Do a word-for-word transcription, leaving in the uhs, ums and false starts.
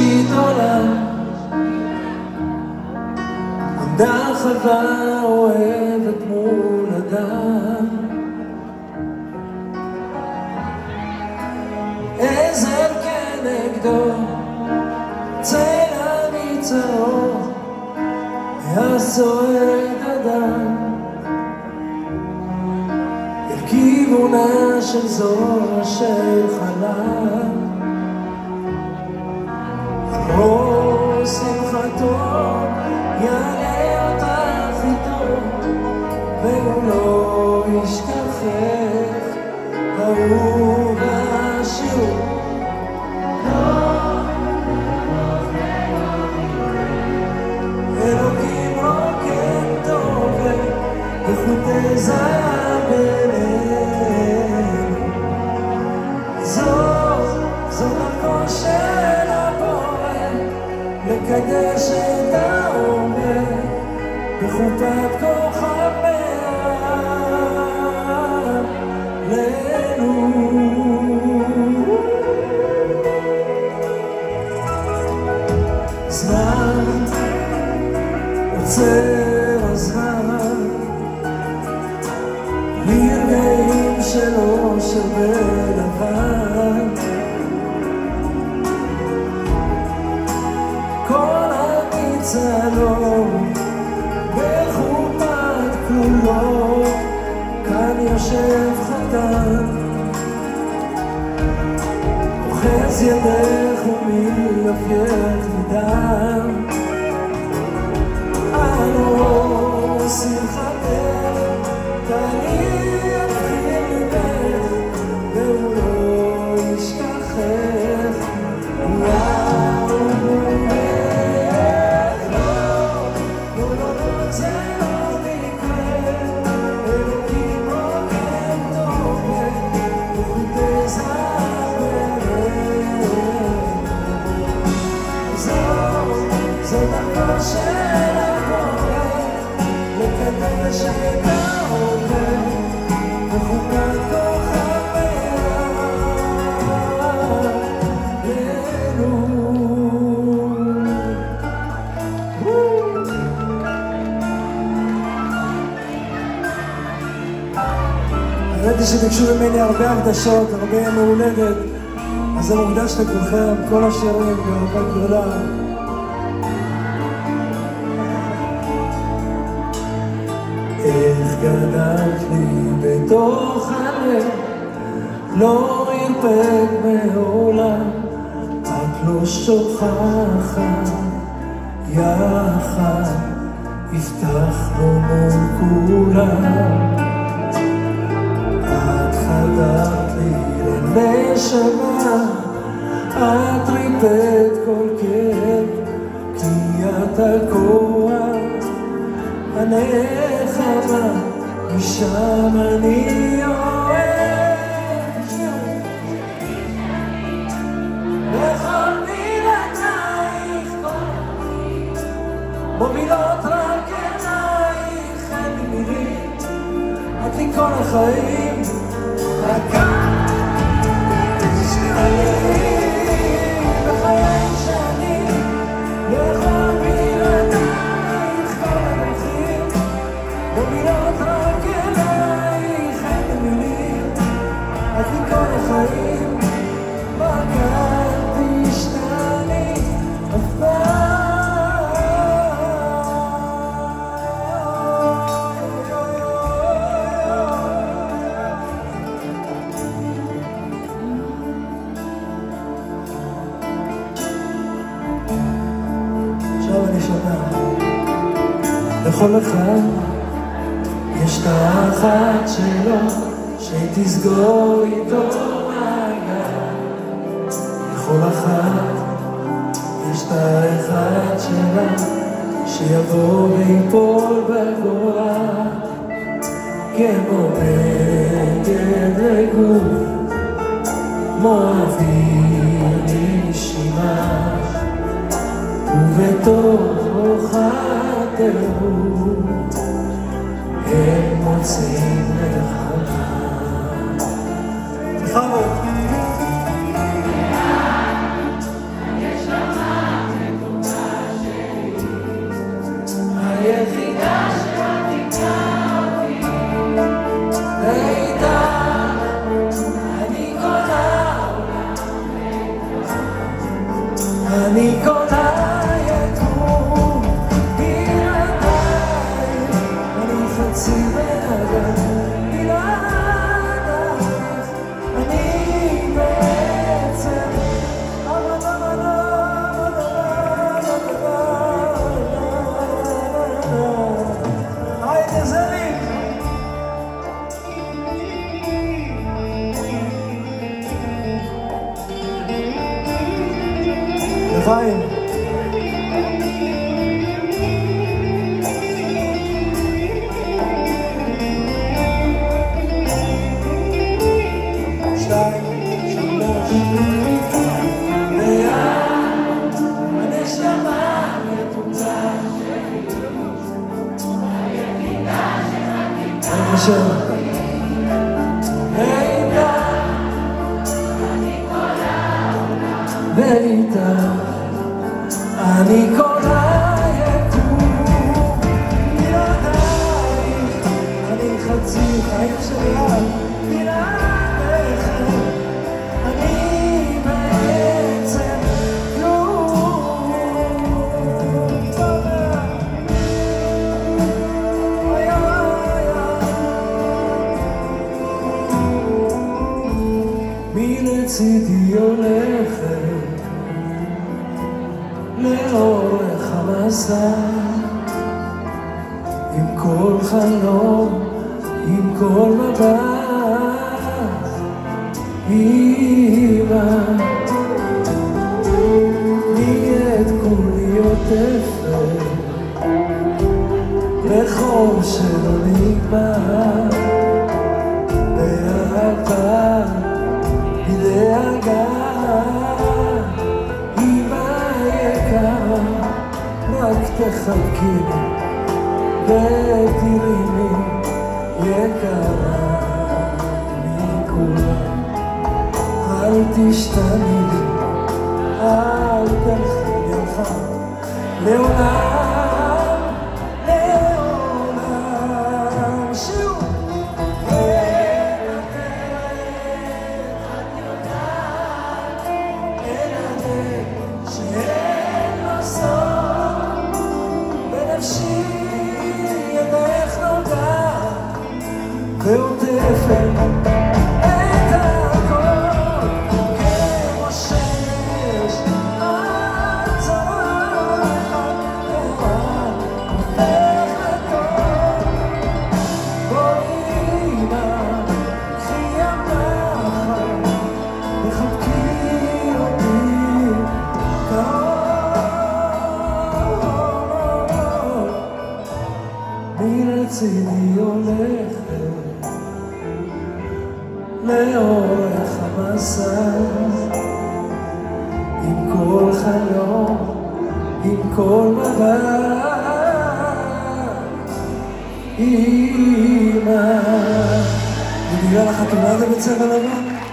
בראשית עולם עמדה חווה אוהבת מול אדם, עזר כנגדו צלע מצאו היה סועד אדם אל כיוונה של זו של חלם. אמרו שמחתו יעלה אותך איתו והוא לא ישכחך אהוב השיעור. אלוקים רוקם טוב וחוטי זהב ביניהם, זאת זו דרכו של הבורא לקדש את העומר בחופת כוכביה לנו. זמן עוצר הזמן לרגעים של אושר ולבן, כל הניצלון בחופת כלולו כאן יושב חתן, אוחז ידך ומייפייך מדם. אנו שמחתך תניח ליבך והוא לא ישכחך. וואו איך לא, לא לא לא זה לא נקרה, אלוקים רוקם טוב וחוטי זהב ביניהם, זו דרכו של הבורא לקדש את העומר בחופת כוכביה לנו. ראיתי שביקשו ממני הרבה הקדשות, הרבה ימי הולדת, אז אני מוקדש לכולכם, כל השירים באהבה גדולה. איך גדלת לי בתוך הלב, לא הרפק מעולם, את לא שוכחת, יחד הבטחנו מול כולם. את חדרת לי לנשמה, את ריפאת כל כאב, כי את הכוח הנחמה, משם אני אוהב בכל מילתייך מובילות רק אלייך, אין לי מילים, את לי כל החיים, רק בחיי שאני בכל מילתייך כל הדרכים מובילות רק אלייך, אין לי מילים, את לי כל החיים, רק אל תשתני אף פעם. עכשיו אני שומע לכל אחד יש את האחת שלו שתסגור איתו מעגל, לכל אחת יש את האחד שלה שיבוא ויפול בגורל כמו בגד לגוף, כמו אוויר נשימה ובתוך הטירוף הם מוצאים נחמה. בכבוד. יש לך אני כל היקום בלעדייך, אני חצי בן אדם בלעדייך, אני בעצם היידה זאביק לביים שתיים, שלוש לאט הנשמה מפוצה אני חושב ואיתה ואיתה אני כל היקום בלעדייך, אני חצי חיים שלך בלעדייך, אני בעצם כלום. אוי אוי אוי מלצידי הולכת לאורך המסע, עם כל חלום, עם כל מבט, אמא, נהיית כולי עוטפת לחור שלא נגמר, באהבה, בדאגה, רק תחלקי ותראי יקרה מכולם, אל תשתני, אל תלכי לך לעולם, לעולם. שוב ועוטפת את הכל כמו שמש הצורך הלבן הופך לכל. בואי אמא, קחי ימחת וחבקי אותי קרוב, מלצידי הולכת לאורך המסע, עם כל חלום, עם כל מבט, אמא. נדירה לחתונה בבית ספר לבן?